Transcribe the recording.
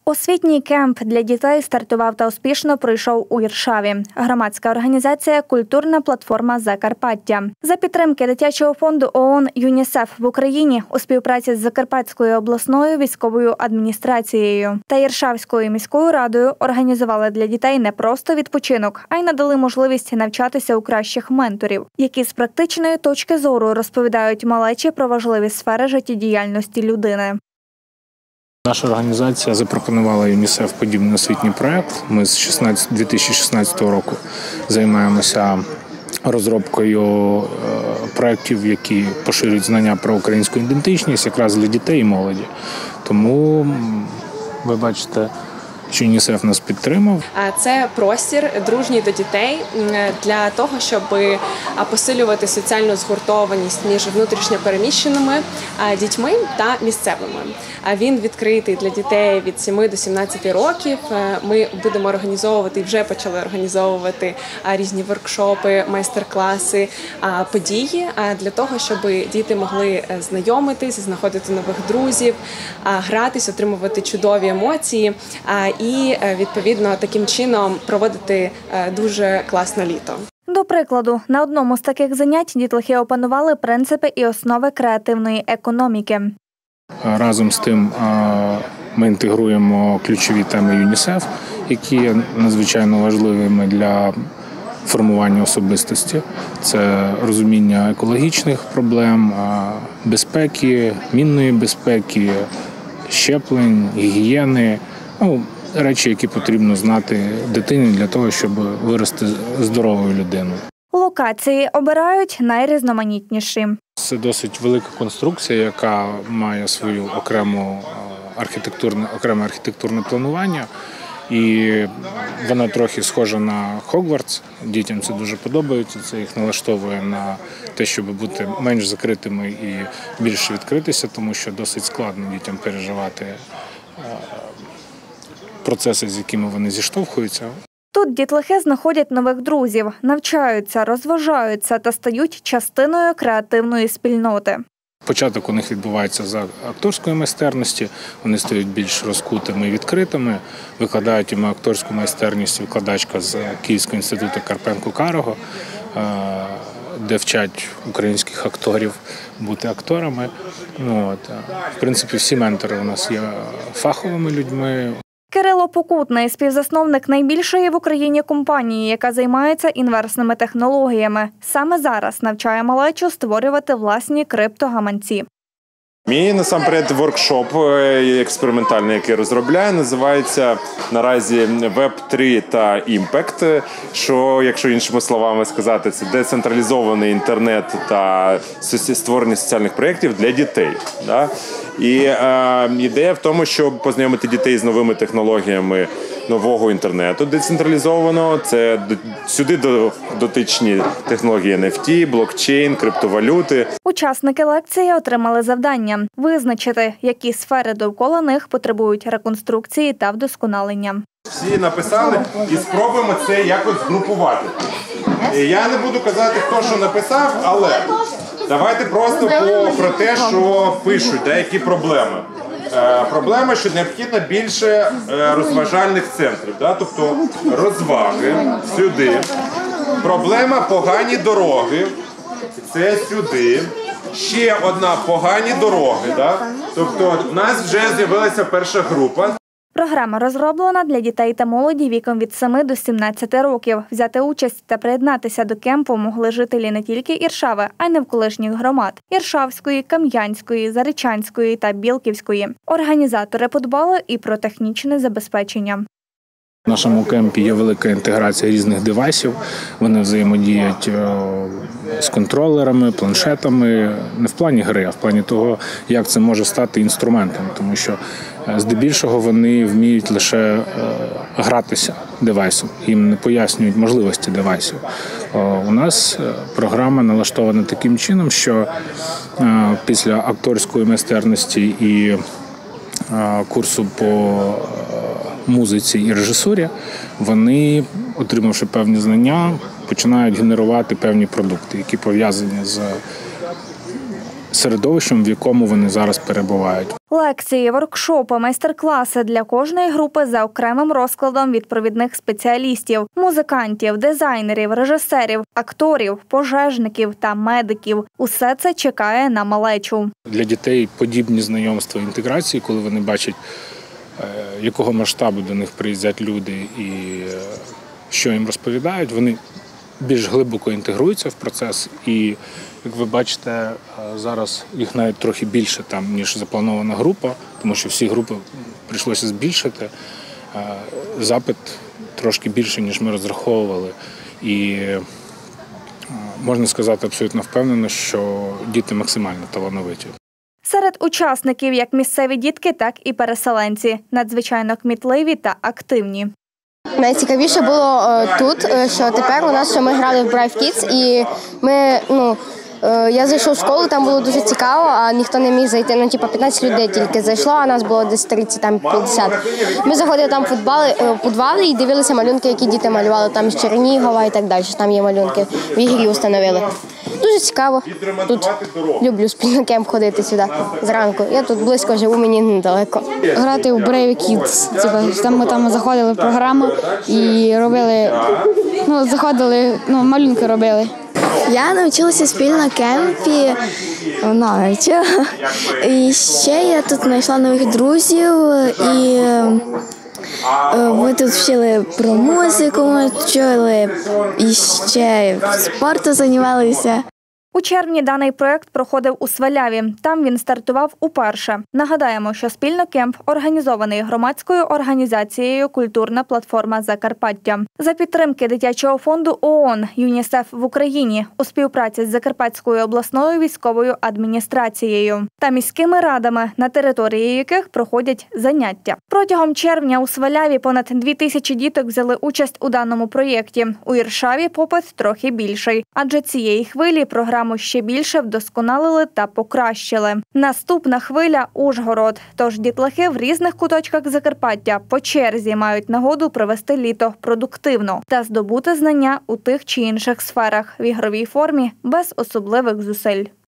Освітній кемп для дітей стартував та успішно пройшов у Іршаві. Громадська організація «Культурна платформа Закарпаття». За підтримки дитячого фонду ООН «ЮНІСЕФ» в Україні у співпраці з Закарпатською обласною військовою адміністрацією та Іршавською міською радою організували для дітей не просто відпочинок, а й надали можливість навчатися у кращих менторів, які з практичної точки зору розповідають малечі про важливі сфери життєдіяльності людини. Наша організація запропонувала ЮНІСЕФ подібний освітній проєкт. Ми з 2016 року займаємося розробкою проєктів, які поширюють знання про українську ідентичність якраз для дітей і молоді. Тому ви бачите, що ЮНІСЕФ нас підтримав. Це простір дружній до дітей для того, щоб посилювати соціальну згуртованість між внутрішньо переміщеними дітьми та місцевими. Він відкритий для дітей від 7 до 17 років. Ми будемо організовувати і вже почали організовувати різні воркшопи, майстер-класи, події для того, щоб діти могли знайомитись, знаходити нових друзів, гратись, отримувати чудові емоції і, відповідно, таким чином проводити дуже класне літо. До прикладу, на одному з таких занять дітлахи опанували принципи і основи креативної економіки. Разом з тим ми інтегруємо ключові теми ЮНІСЕФ, які є надзвичайно важливими для формування особистості. Це розуміння екологічних проблем, безпеки, мінної безпеки, щеплень, гігієни. Речі, які потрібно знати дитині для того, щоб вирости здоровою людиною. Локації обирають найрізноманітніші. Це досить велика конструкція, яка має свою окреме архітектурне планування. І вона трохи схожа на Хогвартс. Дітям це дуже подобається, це їх налаштовує на те, щоб бути менш закритими і більше відкритися, тому що досить складно дітям переживати процеси, з якими вони зіштовхуються. Тут дітлахи знаходять нових друзів, навчаються, розважаються та стають частиною креативної спільноти. Початок у них відбувається за акторської майстерності, вони стають більш розкутими і відкритими, викладають їм акторську майстерність викладачка з Київського інституту Карпенко-Карого, де вчать українських акторів бути акторами. В принципі, всі ментори у нас є фаховими людьми. Кирило Покутний – співзасновник найбільшої в Україні компанії, яка займається інверсними технологіями. Саме зараз навчає малечу створювати власні криптогаманці. Мій, насамперед, воркшоп експериментальний, який розробляю, називається наразі Web3 та Impact, що, якщо іншими словами сказати, це децентралізований інтернет та створення соціальних проєктів для дітей. І ідея в тому, щоб познайомити дітей з новими технологіями нового інтернету децентралізованого. Це сюди дотичні технології NFT, блокчейн, криптовалюти. Учасники лекції отримали завдання – визначити, які сфери довкола них потребують реконструкції та вдосконалення. Всі написали і спробуємо це якось згрупувати. Я не буду казати, хто що написав, але давайте просто про те, що пишуть, які проблеми. Проблема, що необхідно більше розважальних центрів, тобто розваги сюди. Проблема – погані дороги, це сюди. Ще одна – погані дороги, тобто в нас вже з'явилася перша група. Програма розроблена для дітей та молоді віком від 7 до 17 років. Взяти участь та приєднатися до кемпу могли жителі не тільки Іршави, а й навколишніх громад – Іршавської, Кам'янської, Заречанської та Білківської. Організатори подбали і про технічне забезпечення. В нашому кемпі є велика інтеграція різних девайсів. Вони взаємодіють з контролерами, планшетами, не в плані гри, а в плані того, як це може стати інструментом. Тому що здебільшого вони вміють лише гратися девайсом, їм не пояснюють можливості девайсів. У нас програма налаштована таким чином, що після акторської майстерності і курсу по музиці і режисурі, вони, отримавши певні знання, починають генерувати певні продукти, які пов'язані з середовищем, в якому вони зараз перебувають. Лекції, воркшопи, майстер-класи для кожної групи за окремим розкладом від провідних спеціалістів – музикантів, дизайнерів, режисерів, акторів, пожежників та медиків. Усе це чекає на малечу. Для дітей подібні знайомства інтеграції, коли вони бачать, якого масштабу до них приїздять люди і що їм розповідають, вони більш глибоко інтегруються в процес. І, як ви бачите, зараз їх навіть трохи більше там, ніж запланована група, тому що всі групи прийшлося збільшити. Запит трошки більше, ніж ми розраховували. І можна сказати абсолютно впевнено, що діти максимально талановиті. Серед учасників як місцеві дітки, так і переселенці. Надзвичайно кмітливі та активні. Найцікавіше було тут, що тепер у нас, що ми грали в Brave Kids, і ми, я зайшов в школу, там було дуже цікаво, а ніхто не міг зайти, 15 людей тільки зайшло, а нас було десь 30, там 50. Ми заходили там в підвали і дивилися малюнки, які діти малювали, там з Чернігова і так далі, там є малюнки, в ігрі установили. Дуже цікаво. Тут люблю спільно кемп ходити сюди зранку. Я тут близько живу, мені недалеко. Грати в Brave Kids. Ми там заходили в програму і робили, малюнки робили. Я навчилася спільно на кемпі, і ще я тут знайшла нових друзів, і ми тут вчили про музику, ми вчили і ще спортом займалися. У червні даний проєкт проходив у Сваляві. Там він стартував уперше. Нагадаємо, що спільно кемп організований громадською організацією «Культурна платформа Закарпаття». За підтримки дитячого фонду ООН «ЮНІСЕФ» в Україні у співпраці з Закарпатською обласною військовою адміністрацією та міськими радами, на території яких проходять заняття. Протягом червня у Сваляві понад 2000 діток взяли участь у даному проєкті. У Іршаві попит трохи більший, адже цієї хвилі програму ще більше вдосконалили та покращили. Наступна хвиля – Ужгород. Тож дітлахи в різних куточках Закарпаття по черзі мають нагоду провести літо продуктивно та здобути знання у тих чи інших сферах в ігровій формі без особливих зусиль.